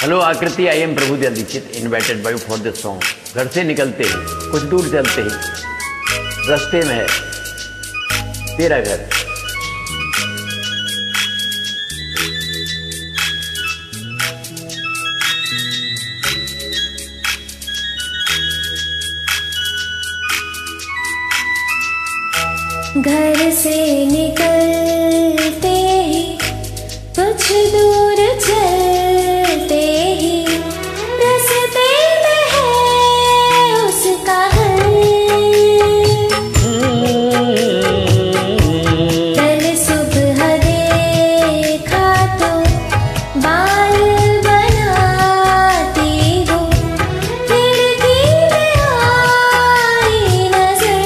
Hello Aakriti, I am Prabhudayal Dikshit, invited by you for this song. घर से निकलते ही कुछ दूर चलते ही रास्ते में है तेरा घर। घर से निकलते ही कुछ दूर चलते ही रास्ते में है उसका घर। कल सुबह देखा तो बाल बनाती हो, खिड़की में आई नजर।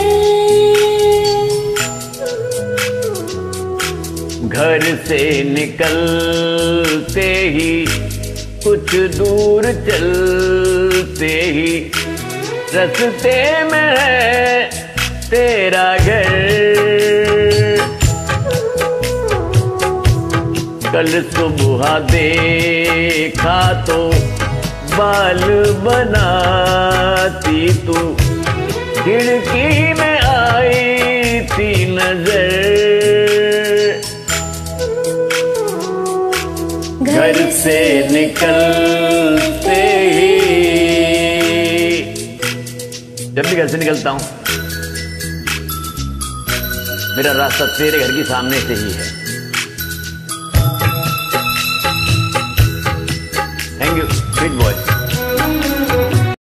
घर से निकलते ही कुछ दूर चलते ही रास्ते में है तेरा घर। कल सुबह देखा तो बाल बनाती तू, खिड़की में आई थी नजर। घर से निकलते ही, जब भी घर से निकलता हूं मेरा रास्ता तेरे घर के सामने से ही है। Thank you sweet boy.